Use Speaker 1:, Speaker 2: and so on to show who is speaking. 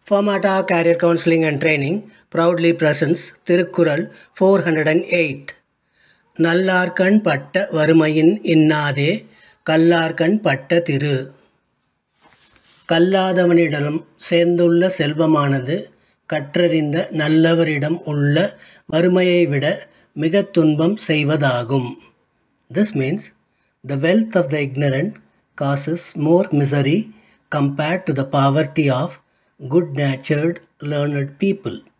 Speaker 1: Formata Career Counseling and Training proudly presents Thirukkural 408. நல்லார்கண் பட்ட வறுமையின் இன்னாதே கல்லார்கண் பட்ட திரு. கல்லாதவனிடம் சேர்ந்துள்ள செல்வமானது கற்றறிந்த நல்லவரிடம் உள்ள வறுமையை விட மிகத் துன்பம் செய்வதாகும். This means the wealth of the ignorant causes more misery compared to the poverty of good-natured, learned people.